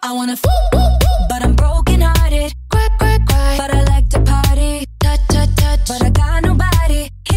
I wanna but I'm broken hearted. Cry, cry, cry, but I like to party. Touch, touch, touch, but I got nobody.